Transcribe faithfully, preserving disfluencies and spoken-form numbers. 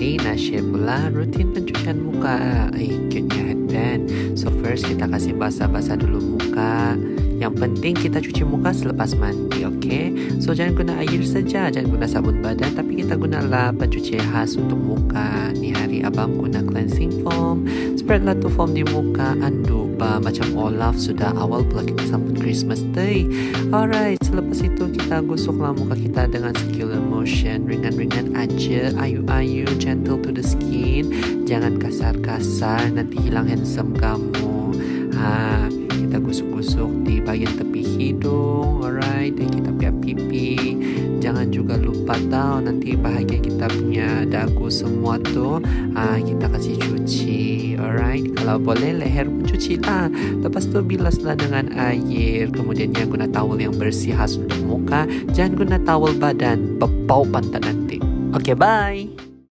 kali nak share pula rutin pencucian muka. Eh, cute-nya headband. So first kita kasih basah-basah dulu muka. Yang penting kita cuci muka selepas mandi, okay? So jangan guna air saja, jangan guna sabun badan, tapi kita gunalah pencuci khas untuk muka. Ni hari abang guna cleansing foam. Spreadlah tu foam di muka, andu ba macam Olaf sudah awal pula kita sambut Christmas Day. Alright, selepas itu kita gosoklah muka kita dengan circular motion, ringan-ringan aja, ayu-ayu, gentle to the skin. Jangan kasar-kasar, nanti hilang handsome kamu. Ha, kita gosok-gosok di bagian tepi hidung, alright, dan kita piap pipi. Jangan juga lupa tahu nanti bahagian kita punya dagu semua tu, ah, kita kasih cuci, alright. Kalau boleh leher pun cuci lah. Lepas tu bilaslah dengan air. Kemudiannya guna towel yang bersih khas untuk muka. Jangan guna towel badan, bebau pantat nanti. Okay, bye.